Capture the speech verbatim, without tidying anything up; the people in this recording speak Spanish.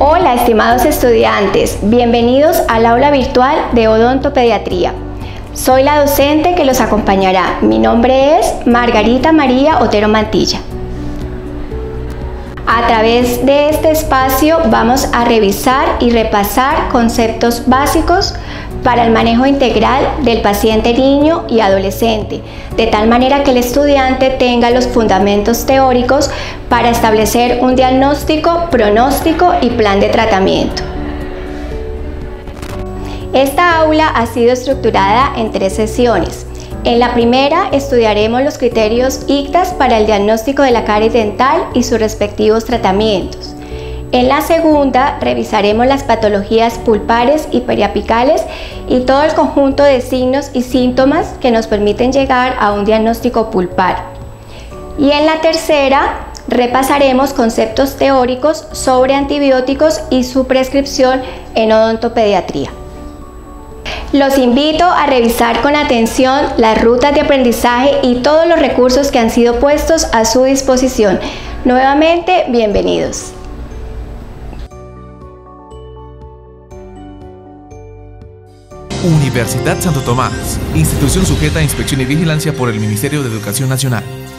Hola, estimados estudiantes, bienvenidos al aula virtual de odontopediatría. Soy la docente que los acompañará. Mi nombre es Margarita María Otero Mantilla. A través de este espacio vamos a revisar y repasar conceptos básicos para el manejo integral del paciente niño y adolescente, de tal manera que el estudiante tenga los fundamentos teóricos para establecer un diagnóstico, pronóstico y plan de tratamiento. Esta aula ha sido estructurada en tres sesiones. En la primera estudiaremos los criterios I C T A S para el diagnóstico de la caries dental y sus respectivos tratamientos. En la segunda revisaremos las patologías pulpares y periapicales y todo el conjunto de signos y síntomas que nos permiten llegar a un diagnóstico pulpar. Y en la tercera repasaremos conceptos teóricos sobre antibióticos y su prescripción en odontopediatría. Los invito a revisar con atención las rutas de aprendizaje y todos los recursos que han sido puestos a su disposición. Nuevamente, bienvenidos. Universidad Santo Tomás, institución sujeta a inspección y vigilancia por el Ministerio de Educación Nacional.